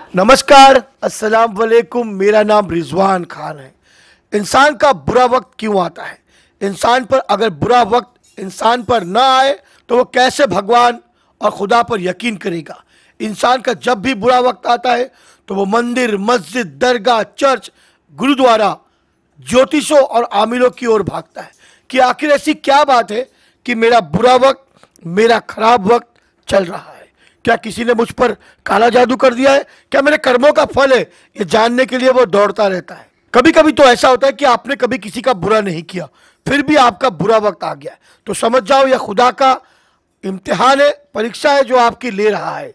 नमस्कार, अस्सलाम वालेकुम। मेरा नाम रिजवान खान है। इंसान का बुरा वक्त क्यों आता है? इंसान पर अगर बुरा वक्त इंसान पर ना आए तो वो कैसे भगवान और खुदा पर यकीन करेगा? इंसान का जब भी बुरा वक्त आता है तो वो मंदिर, मस्जिद, दरगाह, चर्च, गुरुद्वारा, ज्योतिषों और आमिलों की ओर भागता है कि आखिर ऐसी क्या बात है कि मेरा बुरा वक्त, मेरा खराब वक्त चल रहा है। क्या किसी ने मुझ पर काला जादू कर दिया है? क्या मेरे कर्मों का फल है? ये जानने के लिए वो दौड़ता रहता है। कभी कभी तो ऐसा होता है कि आपने कभी किसी का बुरा नहीं किया, फिर भी आपका बुरा वक्त आ गया है, तो समझ जाओ यह खुदा का इम्तिहान है, परीक्षा है जो आपकी ले रहा है।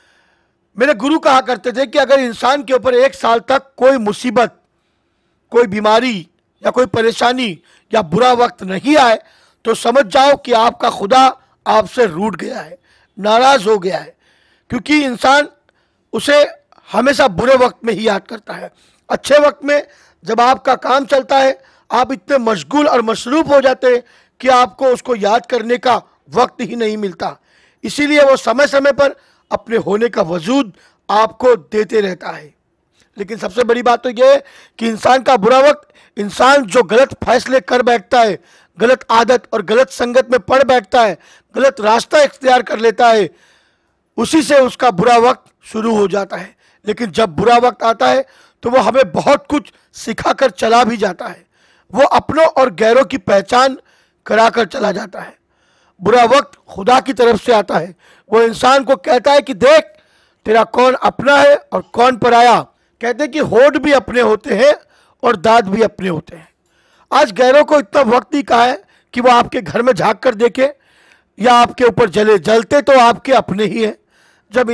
मेरे गुरु कहा करते थे कि अगर इंसान के ऊपर 1 साल तक कोई मुसीबत, कोई बीमारी या कोई परेशानी या बुरा वक्त नहीं आए तो समझ जाओ कि आपका खुदा आपसे रूठ गया है, नाराज हो गया है, क्योंकि इंसान उसे हमेशा बुरे वक्त में ही याद करता है। अच्छे वक्त में जब आपका काम चलता है आप इतने मशगूल और मसरूफ हो जाते हैं कि आपको उसको याद करने का वक्त ही नहीं मिलता। इसीलिए वो समय समय पर अपने होने का वजूद आपको देते रहता है। लेकिन सबसे बड़ी बात तो यह है कि इंसान का बुरा वक्त, इंसान जो गलत फैसले कर बैठता है, गलत आदत और गलत संगत में पड़ बैठता है, गलत रास्ता इख्तियार कर लेता है, उसी से उसका बुरा वक्त शुरू हो जाता है। लेकिन जब बुरा वक्त आता है तो वो हमें बहुत कुछ सिखा कर चला भी जाता है। वो अपनों और गैरों की पहचान कराकर चला जाता है। बुरा वक्त खुदा की तरफ से आता है। वो इंसान को कहता है कि देख तेरा कौन अपना है और कौन पराया। कहते हैं कि होठ भी अपने होते हैं और दांत भी अपने होते हैं। आज गैरों को इतना वक्त ही कहा है कि वो आपके घर में झांक कर देखे या आपके ऊपर जलते तो आपके अपने ही हैं। जब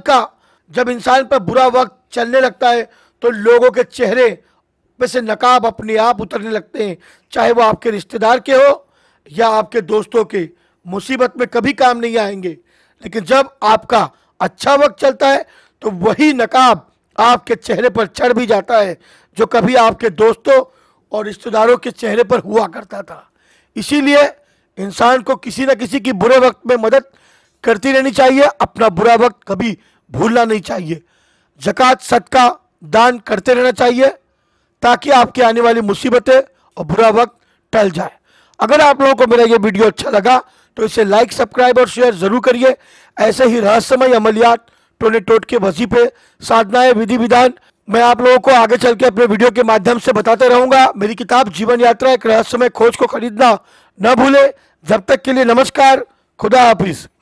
इंसान पर बुरा वक्त चलने लगता है तो लोगों के चेहरे पे से नकाब अपने आप उतरने लगते हैं, चाहे वो आपके रिश्तेदार के हो या आपके दोस्तों के। मुसीबत में कभी काम नहीं आएंगे, लेकिन जब आपका अच्छा वक्त चलता है तो वही नकाब आपके चेहरे पर चढ़ भी जाता है जो कभी आपके दोस्तों और रिश्तेदारों के चेहरे पर हुआ करता था। इसीलिए इंसान को किसी न किसी की बुरे वक्त में मदद करती रहनी चाहिए। अपना बुरा वक्त कभी भूलना नहीं चाहिए। ज़कात, सदका, दान करते रहना चाहिए ताकि आपकी आने वाली मुसीबतें और बुरा वक्त टल जाए। अगर आप लोगों को मेरा ये वीडियो अच्छा लगा तो इसे लाइक, सब्सक्राइब और शेयर ज़रूर करिए। ऐसे ही रहस्यमय अमलियात, टोने टोटके, वजीफे, साधनाएं, विधि विधान मैं आप लोगों को आगे चल के अपने वीडियो के माध्यम से बताते रहूँगा। मेरी किताब जीवन यात्रा एक रहस्यमय खोज को खरीदना न भूले। जब तक के लिए नमस्कार, खुदा हाफिज़।